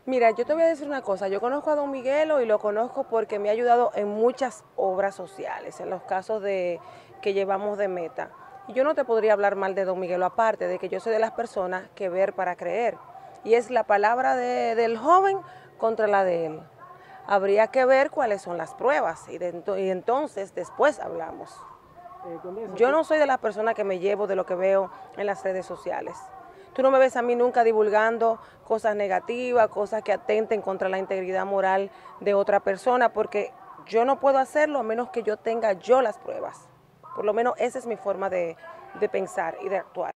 Mira, yo te voy a decir una cosa, yo conozco a don Miguelo y lo conozco porque me ha ayudado en muchas obras sociales, en los casos que llevamos de meta. Y yo no te podría hablar mal de don Miguelo, aparte de que yo soy de las personas que ver para creer. Y es la palabra del joven contra la de él. Habría que ver cuáles son las pruebas y entonces después hablamos. Yo no soy de las personas que me llevo de lo que veo en las redes sociales. Tú no me ves a mí nunca divulgando cosas negativas, cosas que atenten contra la integridad moral de otra persona, porque yo no puedo hacerlo a menos que yo tenga yo las pruebas. Por lo menos esa es mi forma de pensar y de actuar.